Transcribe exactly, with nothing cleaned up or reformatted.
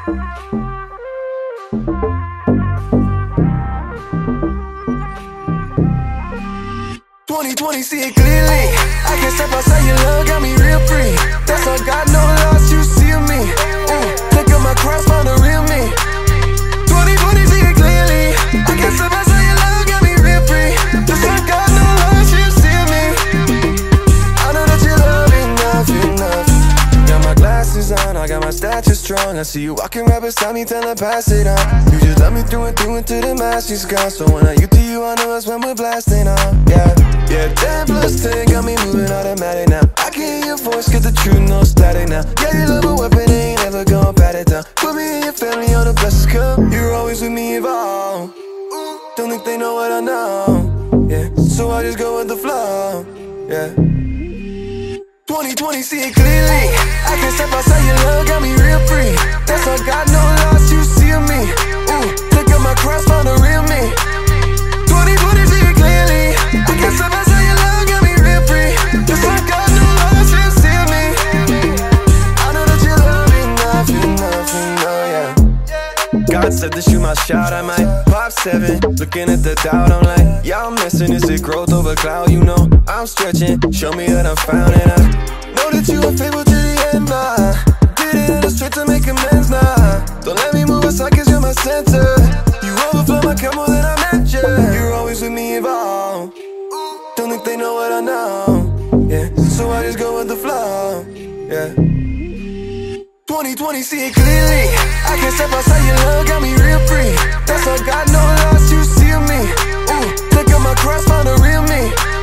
Twenty twenty, see it clearly. I can't step outside your love, got me real free. That's all, got no loss, you see me. Ooh, take up my cross, find the real me. Twenty twenty, see it clearly. I can't step outside your love, got me real free. That's all, got no loss, you see me. I know that you love enough, enough. Got my glasses on, I got my stature strong. I see you walking right beside me, tell her pass it on. You just love me through and through until the mask is gone. So when I you to you, I know it's when we're blasting on. Yeah. Yeah, ten plus ten got me moving automatic now. I can hear your voice, get the truth, no static now. Yeah, you love a weapon, ain't never gonna pat it down. Put me and your family on the blessings come. You're always with me involved. Don't think they know what I know. Yeah, so I just go with the flow. Yeah. Twenty twenty, see it clearly. I can't step outside your love, got me real free. That's all, got no loss, you see me. Ooh, take up my cross, find the real me. Twenty twenty, see it clearly. I can't step outside your love, got me real free. Just like got no loss, you see me. I know that you love enough, enough, enough, yeah. God said to shoot my shot, I might pop seven. Looking at the doubt, I'm like, yeah, I'm missing. Is it growth over cloud? You know, I'm stretching. Show me that I'm found, and I know that you are faithful to the end, nah. Did it in the straight to make amends, nah. Don't let me move aside, cause you're my center. You overflow my cup more than I meant, yeah. You're always with me involved. Don't think they know what I know, yeah. So I just go with the flow, yeah. Twenty twenty, see it clearly. I can't step outside your love, got me real free. That's all, got no loss, you see me. Ooh, take up my cross, find the real me.